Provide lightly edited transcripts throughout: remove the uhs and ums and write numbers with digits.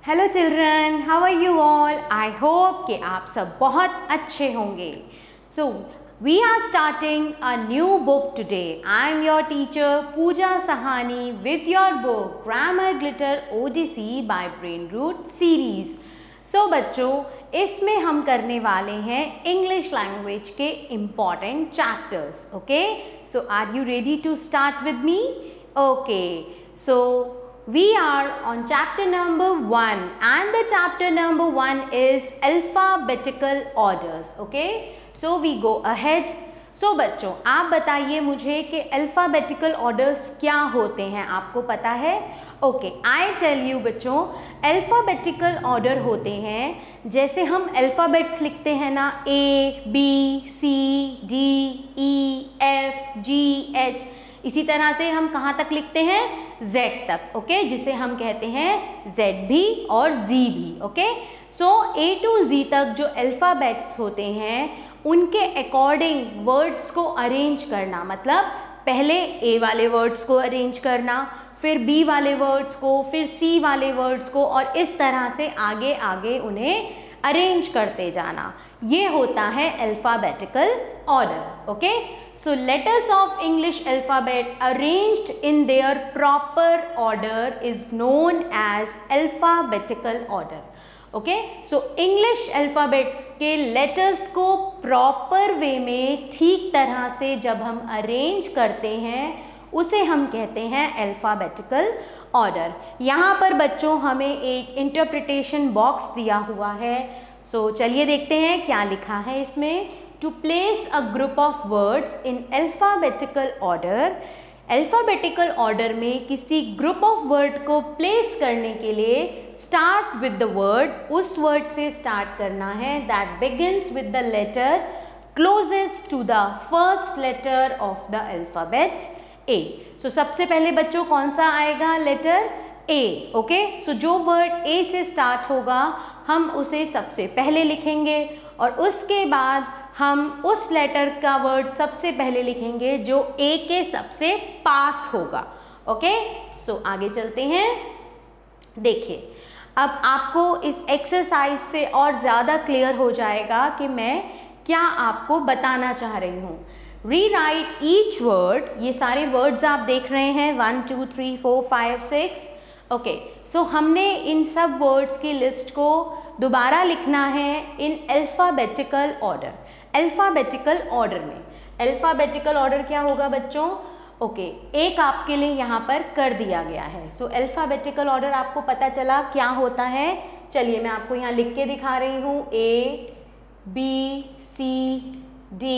Hello children, how are you all. I hope कि आप सब बहुत अच्छे होंगे। So we are starting a new book today. I am your teacher Pooja Sahni with your book grammar glitter odyssey by brain root series. So बच्चों, इसमें हम करने वाले हैं इंग्लिश लैंग्वेज के important chapters. Okay, so are you ready to start with me? Okay, so we are on chapter number 1 and the chapter number 1 is alphabetical orders. Okay, so we go ahead. So बच्चों, आप बताइए मुझे कि alphabetical orders क्या होते हैं, आपको पता है? ओके, आई टेल यू बच्चों, alphabetical order होते हैं जैसे हम अल्फ़ाबेट्स लिखते हैं ना, A, B, C, D, E, F, G, H, इसी तरह से हम कहाँ तक लिखते हैं? Z तक। ओके, जिसे हम कहते हैं Z भी और Z भी। Okay, so A to Z तक जो अल्फ़ाबेट्स होते हैं उनके अकॉर्डिंग वर्ड्स को अरेंज करना, मतलब पहले A वाले वर्ड्स को अरेंज करना, फिर B वाले वर्ड्स को, फिर C वाले वर्ड्स को, और इस तरह से आगे आगे उन्हें अरेंज करते जाना, ये होता है alphabetical order. Okay, so letters of English alphabet arranged in their proper order is known as alphabetical order. Okay, so English alphabets के letters को proper way में ठीक तरह से जब हम arrange करते हैं उसे हम कहते हैं alphabetical order। यहाँ पर बच्चों हमें एक interpretation box दिया हुआ है। so चलिए देखते हैं क्या लिखा है इसमें। To place a group of words in alphabetical order, alphabetical order में किसी group of word को place करने के लिए start with the word, उस word से start करना है that begins with the letter closest to the first letter of the alphabet A. So सबसे पहले बच्चों कौन सा आएगा? letter A. ओके, सो जो word A से start होगा हम उसे सबसे पहले लिखेंगे और उसके बाद हम उस लेटर का वर्ड सबसे पहले लिखेंगे जो A के सबसे पास होगा। ओके, सो आगे चलते हैं। देखिए, अब आपको इस एक्सरसाइज से और ज़्यादा क्लियर हो जाएगा कि मैं क्या आपको बताना चाह रही हूँ। रीराइट ईच वर्ड, ये सारे वर्ड्स आप देख रहे हैं 1 2 3 4 5 6। ओके, सो हमने इन सब वर्ड्स की लिस्ट को दोबारा लिखना है in alphabetical order. Alphabetical order में अल्फ़ाबेटिकल ऑर्डर क्या होगा बच्चों? ओके, एक आपके लिए यहाँ पर कर दिया गया है। सो अल्फ़ाबेटिकल ऑर्डर आपको पता चला क्या होता है। चलिए मैं आपको यहाँ लिख के दिखा रही हूँ। A, B, C, D,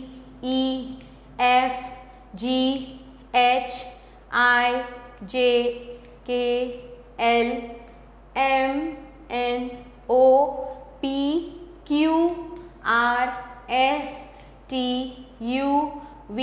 E, F, G, H, I, J, K, L, M, N, O, P, Q, R, S, T, U, V,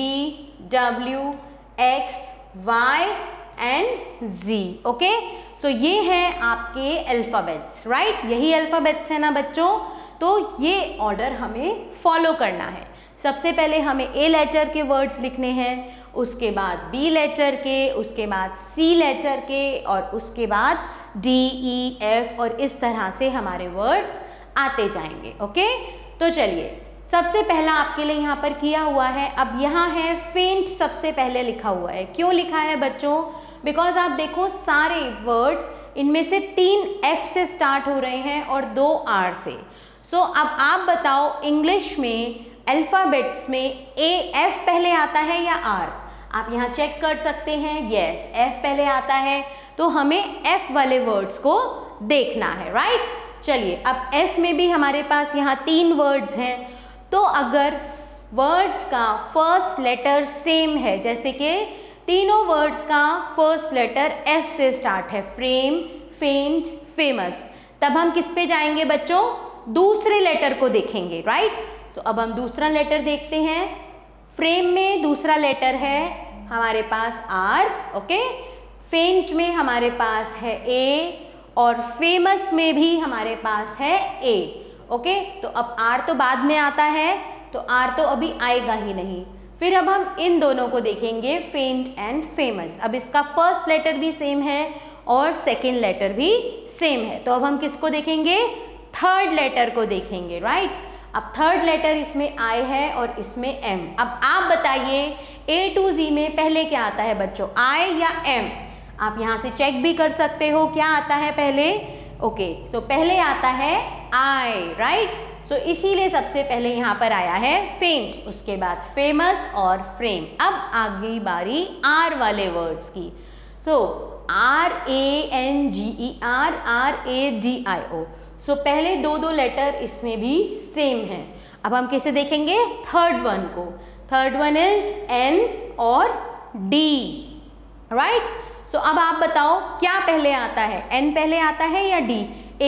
W, X, Y and Z। Okay, so ये हैं आपके अल्फ़ाबेट्स, राइट? यही alphabets है ना बच्चों? तो ये order हमें फॉलो करना है। सबसे पहले हमें A लेटर के वर्ड्स लिखने हैं, उसके बाद B लेटर के, उसके बाद C लेटर के, और उसके बाद D, E, F, और इस तरह से हमारे वर्ड्स आते जाएंगे। ओके, तो चलिए सबसे पहला आपके लिए यहाँ पर किया हुआ है। अब यहाँ है फेंट, सबसे पहले लिखा हुआ है। क्यों लिखा है बच्चों? बिकॉज आप देखो सारे वर्ड इनमें से 3 F से स्टार्ट हो रहे हैं और 2 R से। सो अब आप बताओ इंग्लिश में अल्फ़ाबेट्स में A, F पहले आता है या R? आप यहाँ चेक कर सकते हैं। यस, F पहले आता है, तो हमें F वाले वर्ड्स को देखना है, राइट? चलिए, अब F में भी हमारे पास यहाँ 3 वर्ड्स हैं, तो अगर वर्ड्स का फर्स्ट लेटर सेम है, जैसे कि तीनों वर्ड्स का फर्स्ट लेटर F से स्टार्ट है, फ्रेम, फेंट, फेमस, तब हम किस पे जाएंगे बच्चों? दूसरे लेटर को देखेंगे, राइट? सो अब हम दूसरा लेटर देखते हैं। फ्रेम में दूसरा लेटर है हमारे पास R। ओके, फेंट में हमारे पास है A और फेमस में भी हमारे पास है A। ओके, तो अब R तो बाद में आता है, तो R तो अभी आएगा ही नहीं। फिर अब हम इन दोनों को देखेंगे, फेंट एंड फेमस। अब इसका फर्स्ट लेटर भी सेम है और सेकेंड लेटर भी सेम है। तो अब हम किसको देखेंगे? थर्ड लेटर को देखेंगे, राइट। अब थर्ड लेटर इसमें I है और इसमें M। अब आप बताइए A to Z में पहले क्या आता है बच्चों, I या M? आप यहाँ से चेक भी कर सकते हो क्या आता है पहले। ओके, सो पहले आता है I, राइट। सो इसीलिए सबसे पहले यहाँ पर आया है फेंट, उसके बाद फेमस और फ्रेम। अब आ गई बारी R वाले वर्ड्स की। सो RANGER, RADIO। सो पहले दो लेटर इसमें भी सेम है। अब हम किसे देखेंगे? थर्ड वन को। थर्ड वन इज N और D, राइट। सो अब आप बताओ क्या पहले आता है, N पहले आता है या D?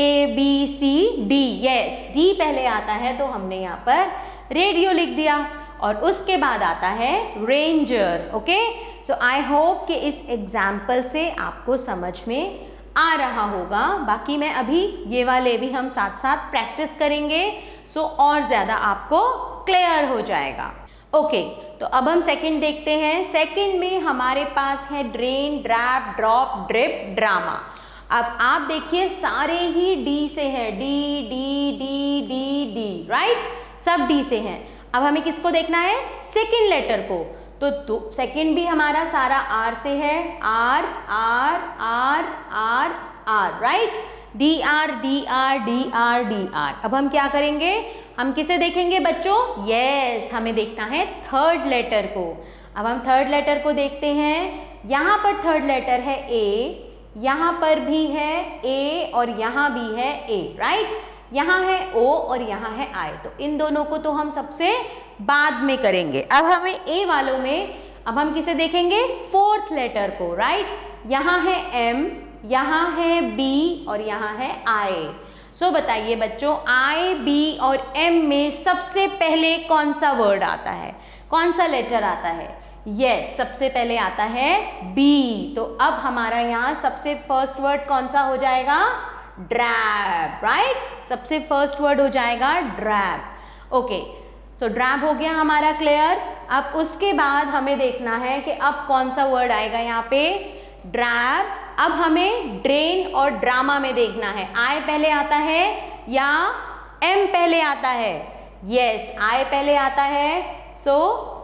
ABCD, यस, D पहले आता है, तो हमने यहाँ पर रेडियो लिख दिया। और उसके बाद आता है ranger. Okay, so I hope कि इस एग्जाम्पल से आपको समझ में आ रहा होगा। बाकी मैं अभी ये वाले भी हम साथ साथ प्रैक्टिस करेंगे, सो और ज़्यादा आपको क्लियर हो जाएगा। ओके, तो अब हम सेकंड देखते हैं। सेकंड में हमारे पास है drain, drape, drop, drip, drama. अब आप देखिए सारे ही डी से हैं, D D D D D, right, सब डी से हैं। अब हमें किसको देखना है? सेकंड लेटर को। तो सेकंड भी हमारा सारा आर से है, R R R R R, right, D R D R D R D R. अब हम क्या करेंगे? हम किसे देखेंगे बच्चों? यस, हमें देखना है थर्ड लेटर को। अब हम थर्ड लेटर को देखते हैं। यहाँ पर थर्ड लेटर है ए, यहाँ पर भी है ए और यहाँ भी है ए, राइट। यहाँ है ओ और यहाँ है आई। तो इन दोनों को तो हम सबसे बाद में करेंगे। अब हमें ए वालों में अब हम किसे देखेंगे? फोर्थ लेटर को, राइट। यहाँ है एम, यहाँ है बी और यहाँ है आई। सो बताइए बच्चों, आई, बी और एम में सबसे पहले कौन सा वर्ड आता है, कौन सा लेटर आता है? यस, सबसे पहले आता है बी। तो अब हमारा यहाँ सबसे फर्स्ट वर्ड कौन सा हो जाएगा? ड्रैप, राइट, सबसे फर्स्ट वर्ड हो जाएगा ड्रैप। ओके, सो ड्रैप हो गया हमारा क्लियर। अब उसके बाद हमें देखना है कि अब कौन सा वर्ड आएगा यहाँ पे? ड्रैप। अब हमें ड्रेन और ड्रामा में देखना है, आई पहले आता है या एम पहले आता है? यस, आई पहले आता है, सो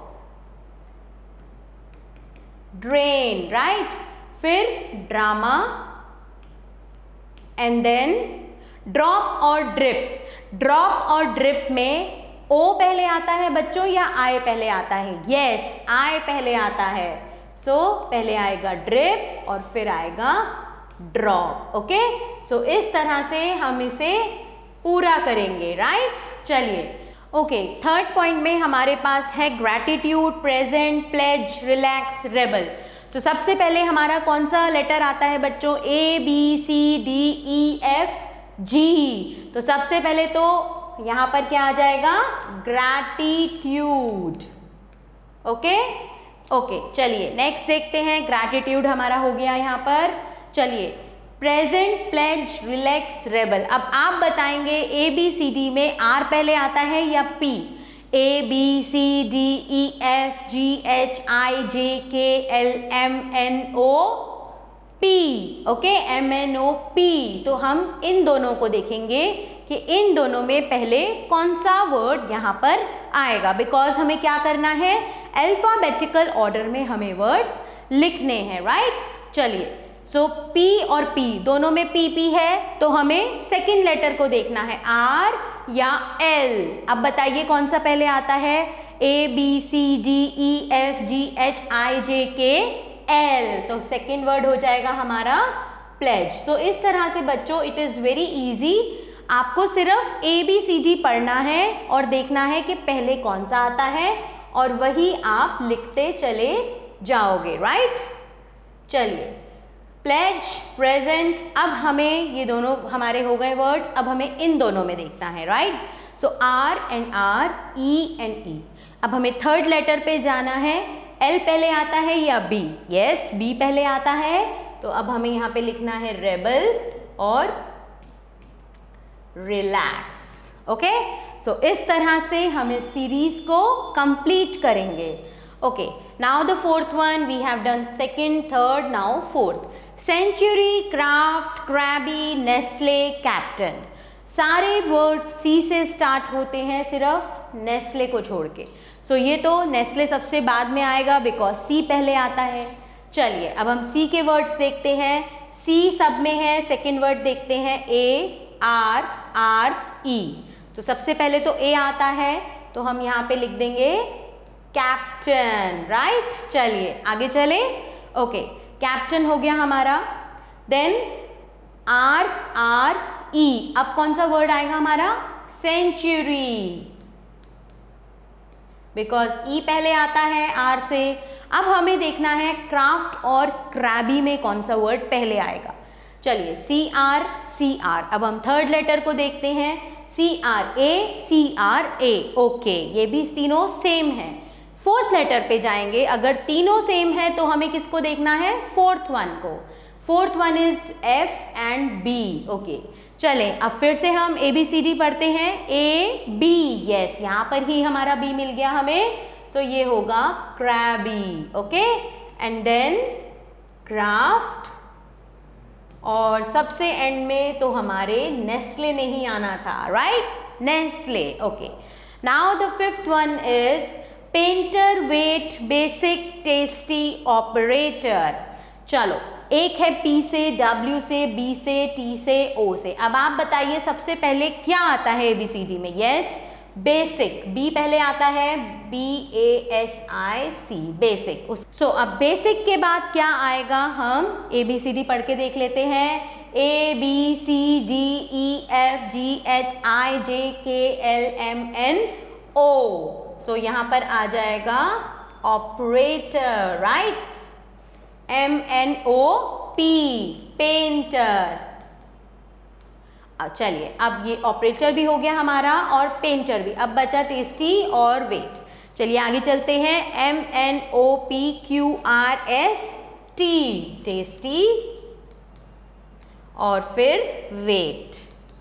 ड्रेन, राइट, फिर ड्रामा एंड देन ड्रॉप और ड्रिप। ड्रॉप और ड्रिप में ओ पहले आता है बच्चों या आई पहले आता है? यस, आई पहले आता है। सो पहले आएगा ड्रिप और फिर आएगा ड्रॉप। ओके, सो इस तरह से हम इसे पूरा करेंगे, राइट। चलिए, ओके, थर्ड पॉइंट में हमारे पास है gratitude, present, pledge, relax, rebel. तो सबसे पहले हमारा कौन सा लेटर आता है बच्चों? A B C D E F G. तो सबसे पहले तो यहाँ पर क्या आ जाएगा? ग्रैटिट्यूड। ओके ओके, चलिए नेक्स्ट देखते हैं। ग्रैटिट्यूड हमारा हो गया यहाँ पर। चलिए, प्रेजेंट, प्लेज, रिलैक्स, रेबल। अब आप बताएंगे ए बी सी डी में आर पहले आता है या P? A B C D E F G H I J K L M N O P. Okay, M N O P. तो हम इन दोनों को देखेंगे कि इन दोनों में पहले कौन सा वर्ड यहाँ पर आएगा, बिकॉज हमें क्या करना है? अल्फाबेटिकल ऑर्डर में हमें वर्ड्स लिखने हैं, राइट। चलिए, सो P और P दोनों में PP है, तो हमें सेकंड लेटर को देखना है, R या L। अब बताइए कौन सा पहले आता है? A B C D E F G H I J K L। तो सेकंड वर्ड हो जाएगा हमारा प्लेज। तो इस तरह से बच्चों इट इज़ वेरी इजी। आपको सिर्फ ABCD पढ़ना है और देखना है कि पहले कौन सा आता है और वही आप लिखते चले जाओगे, राइट। चलिए, प्लेज, प्रेजेंट, अब हमें ये दोनों हमारे हो गए वर्ड्स। अब हमें इन दोनों में देखना है, right. So R and R, E and E। अब हमें थर्ड लेटर पे जाना है। L पहले आता है या B? यस, B पहले आता है। तो अब हमें यहाँ पे लिखना है रेबल और रिलैक्स। ओके, सो इस तरह से हम इस सीरीज को कंप्लीट करेंगे। Okay, now the fourth one, we have done second, third, now fourth. Century, craft, crabby, Nestle, captain, सारे वर्ड्स सी से स्टार्ट होते हैं, सिर्फ नेस्ले को छोड़ के। सो ये तो नेस्ले सबसे बाद में आएगा बिकॉज सी पहले आता है। चलिए अब हम सी के वर्ड्स देखते हैं। सी सब में है। सेकेंड वर्ड देखते हैं ए आर आर ई। तो सबसे पहले तो ए आता है, तो हम यहाँ पे लिख देंगे कैप्टन, राइट। चलिए आगे चले। ओके, कैप्टन हो गया हमारा। देन आर आर ई, अब कौन सा वर्ड आएगा हमारा? सेंचुरी, बिकॉज ई पहले आता है आर से। अब हमें देखना है क्राफ्ट और क्रैबी में कौन सा वर्ड पहले आएगा। चलिए सी आर सी आर। अब हम थर्ड लेटर को देखते हैं। C R A. ओके, ये भी तीनों सेम है। फोर्थ लेटर पे जाएंगे। अगर तीनों सेम है तो हमें किसको देखना है? फोर्थ वन को। Fourth one is F and B. Okay, चलें अब फिर से हम ABCD पढ़ते हैं। ए बी, यस, यहाँ पर ही हमारा बी मिल गया हमें। सो ये होगा crabby. Okay, and then craft, और सबसे एंड में तो हमारे नेस्ले नहीं आना था, right? Nestle. Okay, now the fifth one is painter, wet, basic, tasty, operator. चलो, एक है P से, W से, B से, T से, O से। अब आप बताइए सबसे पहले क्या आता है ABCD में? Yes, basic. B पहले आता है, BASIC, बेसिक। सो अब बेसिक के बाद क्या आएगा? हम ABCD पढ़ के देख लेते हैं। ABCDEFGHIJKLMNO। सो यहाँ पर आ जाएगा ऑपरेटर, राइट? MNOP, painter. चलिए अब ये ऑपरेटर भी हो गया हमारा और पेंटर भी। अब बचा टेस्टी और वेट। चलिए आगे चलते हैं। MNOPQRST, टेस्टी, और फिर वेट।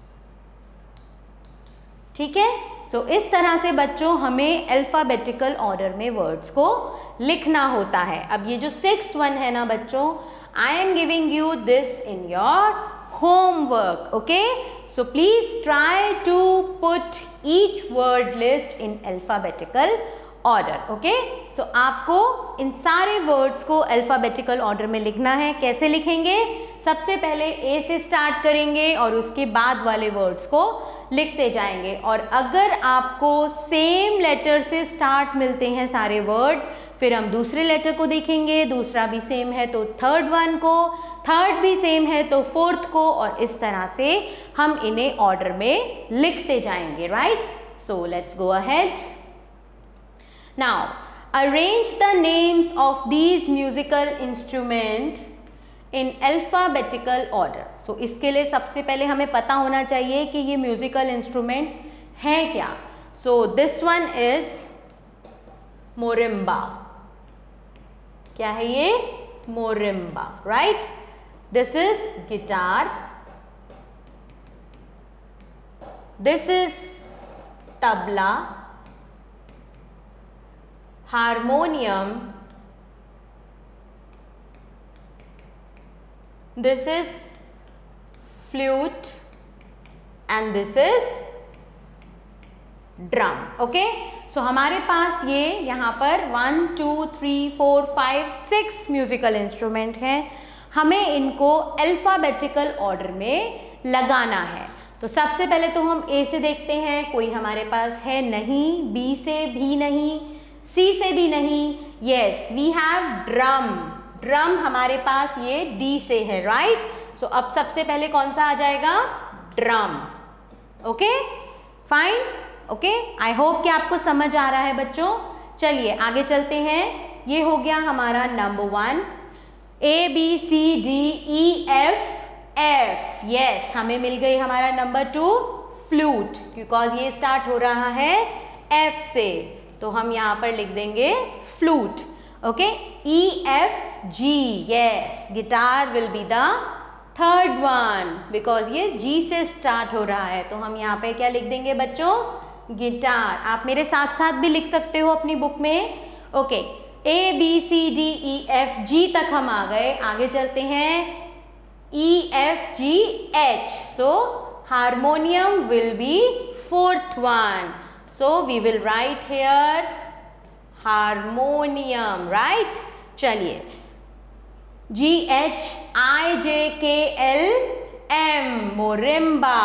ठीक है। सो इस तरह से बच्चों हमें अल्फाबेटिकल ऑर्डर में वर्ड्स को लिखना होता है। अब ये जो सिक्स्थ वन है ना बच्चों, I am giving you this in your homework. Okay, so please try to put each word list in alphabetical order. Okay, सो आपको इन सारे वर्ड्स को अल्फाबेटिकल ऑर्डर में लिखना है। कैसे लिखेंगे? सबसे पहले ए से स्टार्ट करेंगे और उसके बाद वाले वर्ड्स को लिखते जाएंगे। और अगर आपको सेम लेटर से स्टार्ट मिलते हैं सारे वर्ड, फिर हम दूसरे लेटर को देखेंगे। दूसरा भी सेम है तो थर्ड वन को, थर्ड भी सेम है तो फोर्थ को, और इस तरह से हम इन्हें ऑर्डर में लिखते जाएंगे, right? So let's go ahead. Now arrange the names of these musical instrument in alphabetical order. So इसके लिए सबसे पहले हमें पता होना चाहिए कि ये म्यूजिकल इंस्ट्रूमेंट है क्या। So this one is marimba. क्या है ये? Marimba, right? This is guitar, this is tabla, harmonium, this is flute, and this is drum. Okay, so हमारे पास ये यहाँ पर 1 2 3 4 5 6 म्यूजिकल इंस्ट्रूमेंट हैं। हमें इनको अल्फाबेटिकल ऑर्डर में लगाना है। तो सबसे पहले तो हम ए से देखते हैं, कोई हमारे पास है नहीं, बी से भी नहीं, सी से भी नहीं। Yes, we have drum. Drum हमारे पास ये डी से है, राइट? सो अब सबसे पहले कौन सा आ जाएगा? Drum. Okay, fine. Okay, I hope कि आपको समझ आ रहा है बच्चों। चलिए आगे चलते हैं। ये हो गया हमारा नंबर 1, ABCDEF। यस, हमें मिल गई हमारा नंबर 2 फ्लूट, बिकॉज ये स्टार्ट हो रहा है F से, तो हम यहाँ पर लिख देंगे flute. Okay, EFG। Yes, guitar will be the third one, because ये G से स्टार्ट हो रहा है, तो हम यहाँ पे क्या लिख देंगे बच्चों? गिटार। आप मेरे साथ साथ भी लिख सकते हो अपनी बुक में। ओके, ABCDEFG तक हम आ गए। आगे चलते हैं EFGH. So harmonium will be fourth one. So we will write here harmonium, right? चलिए GHIJKLM, morimba.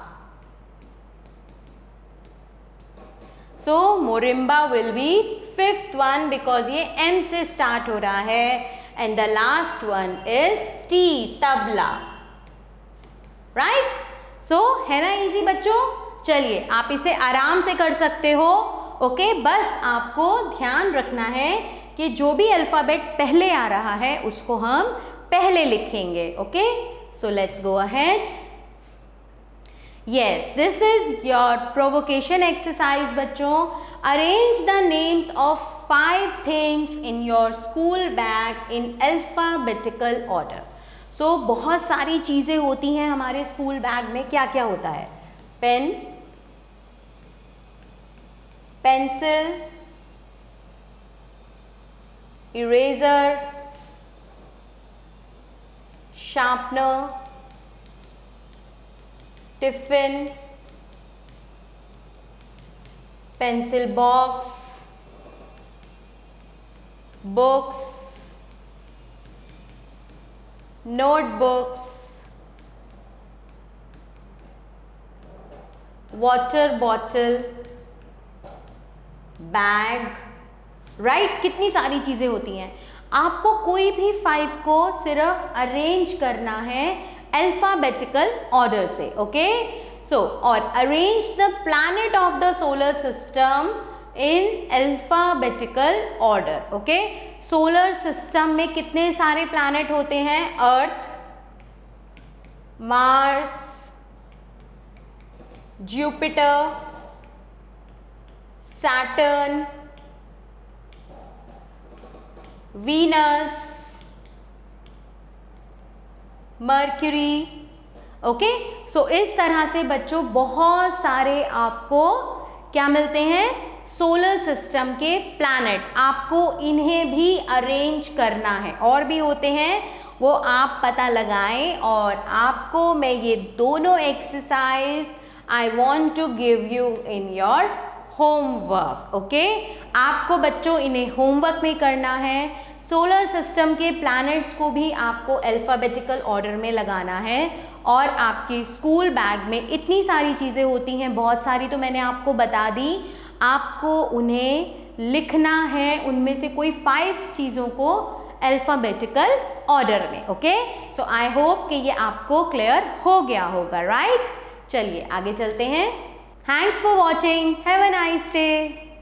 So morimba will be fifth one because ये M से start हो रहा है. And the last one is T, tabla, right? So है ना easy बच्चों? चलिए आप इसे आराम से कर सकते हो. ओके, बस आपको ध्यान रखना है कि जो भी अल्फाबेट पहले आ रहा है उसको हम पहले लिखेंगे. Okay, so let's go ahead. Yes, this is your provocation exercise बच्चों. Arrange the names of 5 things in your school bag in alphabetical order. So बहुत सारी चीज़ें होती हैं हमारे स्कूल बैग में. क्या क्या होता है? Pen, pencil, eraser, sharpener, tiffin, pencil box, books, notebooks, water bottle, bag, right. कितनी सारी चीजें होती हैं. आपको कोई भी 5 को सिर्फ अरेंज करना है अल्फाबेटिकल ऑर्डर से. ओके, सो और arrange the planet of the solar system in alphabetical order. Okay, solar system में कितने सारे प्लैनेट होते हैं? Earth, Mars, Jupiter, Saturn, Venus, Mercury. Okay, so इस तरह से बच्चों बहुत सारे आपको क्या मिलते हैं? सोलर सिस्टम के प्लैनेट. आपको इन्हें भी अरेंज करना है. और भी होते हैं, वो आप पता लगाएं. और आपको मैं ये दोनों exercise I want to give you in your homework. Okay, आपको बच्चों इन्हें होमवर्क में करना है. सोलर सिस्टम के प्लैनेट्स को भी आपको अल्फाबेटिकल ऑर्डर में लगाना है. और आपके स्कूल बैग में इतनी सारी चीज़ें होती हैं, बहुत सारी तो मैंने आपको बता दी. आपको उन्हें लिखना है, उनमें से कोई 5 चीज़ों को अल्फाबेटिकल ऑर्डर में. ओके, सो आई होप कि ये आपको क्लियर हो गया होगा, राइट? चलिए आगे चलते हैं. Thanks for watching. Have a nice day.